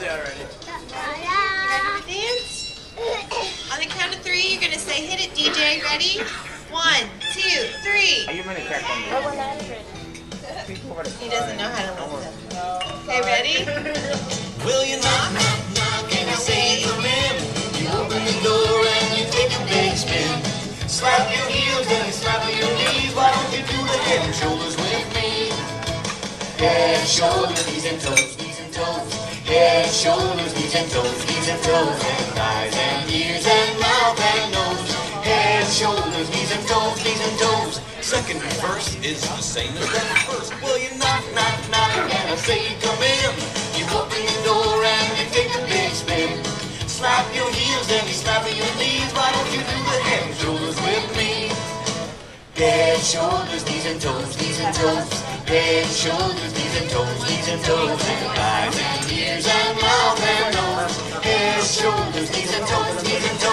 already. Ready to dance? On the count of 3, you're going to say, hit it, DJ. Ready? 1, 2, 3. Are you going to check on me? He doesn't know how to listen. Okay, ready? Will you knock, knock, knock, and I say come in? You open the door and you take a big spin. Slap your heels and you slap your knees. Why don't you do the head and shoulders with me? Head, shoulders, knees and toes, knees and toes. Head, shoulders, knees and toes, knees and toes. And eyes and ears and mouth and nose. Head, shoulders, knees and toes, knees and toes. Second and first is the same as that first. Will you knock, knock, knock, and I say come in? You open the door and you take a big spin. Slap your heels and you slap your knees. Why don't you do the head and shoulders with me? Head, shoulders, knees and toes, knees and toes. Head, shoulders, knees and toes, knees and toes. And eyes and ears and mouth and nose. Head, shoulders, knees and toes, knees and toes.